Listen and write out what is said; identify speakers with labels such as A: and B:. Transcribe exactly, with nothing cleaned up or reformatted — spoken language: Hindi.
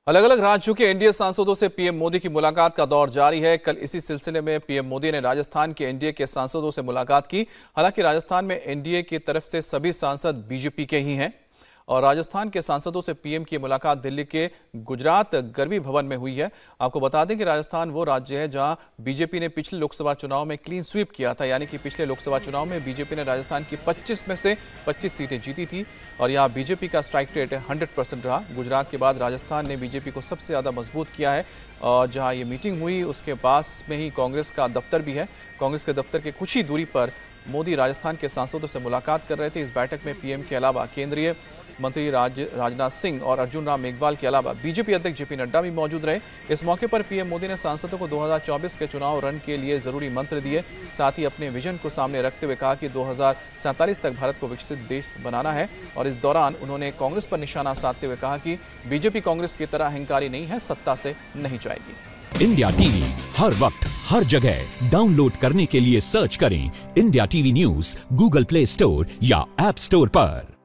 A: अलग अलग राज्यों के एनडीए सांसदों से पीएम मोदी की मुलाकात का दौर जारी है। कल इसी सिलसिले में पीएम मोदी ने राजस्थान के एनडीए के सांसदों से मुलाकात की। हालांकि राजस्थान में एनडीए की तरफ से सभी सांसद बीजेपी के ही हैं और राजस्थान के सांसदों से पीएम की मुलाकात दिल्ली के गुजरात गरवी भवन में हुई है। आपको बता दें कि राजस्थान वो राज्य है जहां बीजेपी ने पिछले लोकसभा चुनाव में क्लीन स्वीप किया था, यानी कि पिछले लोकसभा चुनाव में बीजेपी ने राजस्थान की पच्चीस में से पच्चीस सीटें जीती थी और यहां बीजेपी का स्ट्राइक रेट सौ परसेंट रहा। गुजरात के बाद राजस्थान ने बीजेपी को सबसे ज़्यादा मजबूत किया है और जहां ये मीटिंग हुई उसके पास में ही कांग्रेस का दफ्तर भी है। कांग्रेस के दफ्तर के कुछ ही दूरी पर मोदी राजस्थान के सांसदों से मुलाकात कर रहे थे। इस बैठक में पीएम के अलावा केंद्रीय मंत्री राज राजनाथ सिंह और अर्जुन राम मेघवाल के अलावा बीजेपी अध्यक्ष जेपी नड्डा भी मौजूद रहे। इस मौके पर पीएम मोदी ने सांसदों को दो हज़ार चौबीस के चुनाव रण के लिए जरूरी मंत्र दिए। साथ ही अपने विजन को सामने रखते हुए कहा कि दो हज़ार सैंतालीस तक भारत को विकसित देश बनाना है और इस दौरान उन्होंने कांग्रेस पर निशाना साधते हुए कहा कि बीजेपी कांग्रेस की तरह अहंकारी नहीं है, सत्ता से नहीं जाएगी।
B: इंडिया टीवी हर वक्त हर जगह डाउनलोड करने के लिए सर्च करें India TV news Google Play Store या ऐप स्टोर पर।